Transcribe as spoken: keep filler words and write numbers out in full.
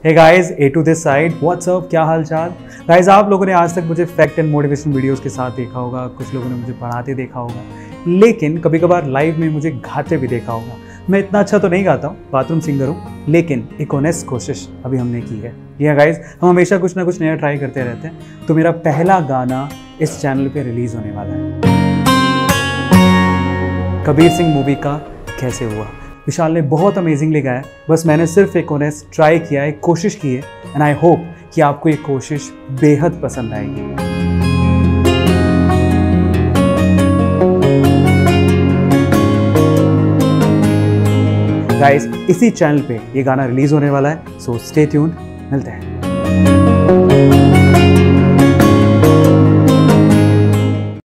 Hey guys, A two this side, what's up, क्या हाल चाल गाइस। आप लोगों ने आज तक मुझे फैक्ट एंड मोटिवेशन वीडियोस के साथ देखा होगा, कुछ लोगों ने मुझे पढ़ाते देखा होगा, लेकिन कभी कभार लाइव में मुझे गाते भी देखा होगा। मैं इतना अच्छा तो नहीं गाता हूँ, बाथरूम सिंगर हूँ, लेकिन एक ऑनेस्ट कोशिश अभी हमने की है। ये गाइस, हम हमेशा कुछ ना कुछ नया ट्राई करते रहते हैं। तो मेरा पहला गाना इस चैनल पे रिलीज होने वाला है। कबीर सिंह मूवी का कैसे हुआ, विशाल ने बहुत अमेजिंगली गाया। बस मैंने सिर्फ एक ऑनेस्ट ट्राई किया है, कोशिश की है, एंड आई होप कि आपको ये कोशिश बेहद पसंद आएगी। गाइस, इसी चैनल पे ये गाना रिलीज होने वाला है, सो स्टे ट्यून्ड। मिलते हैं।